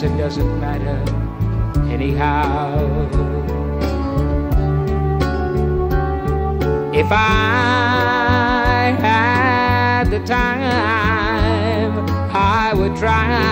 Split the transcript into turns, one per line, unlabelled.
guess it doesn't matter anyhow. If I had the time, I would try